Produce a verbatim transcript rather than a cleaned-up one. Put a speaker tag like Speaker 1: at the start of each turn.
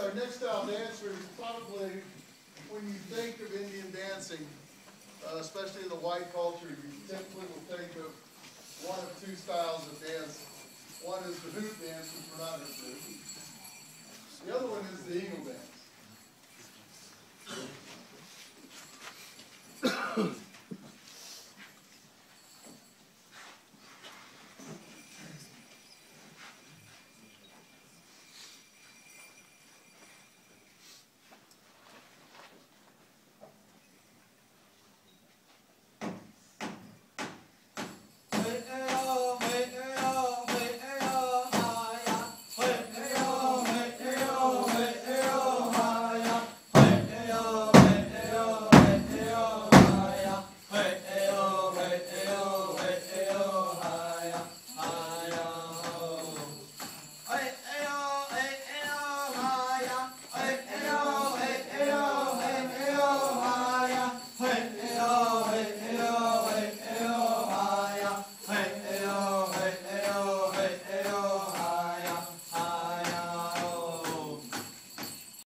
Speaker 1: our next style dancer is probably, when you think of Indian dancing, uh, especially in the white culture, you typically will think of one of two styles of dance. One is the hoop dance, which we're not going to do. The other one is the eagle dance.